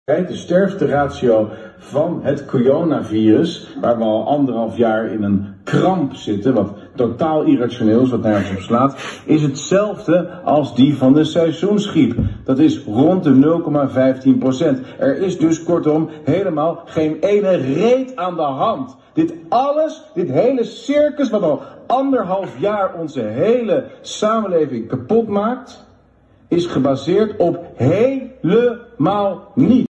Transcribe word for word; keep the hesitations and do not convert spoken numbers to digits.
De sterfteratio van het coronavirus, waar we al anderhalf jaar in een kramp zitten, wat totaal irrationeel is, wat nergens op slaat, is hetzelfde als die van de seizoensgriep. Dat is rond de nul komma vijftien procent. Er is dus kortom helemaal geen ene reet aan de hand. Dit alles, dit hele circus wat al anderhalf jaar onze hele samenleving kapot maakt, is gebaseerd op helemaal niets.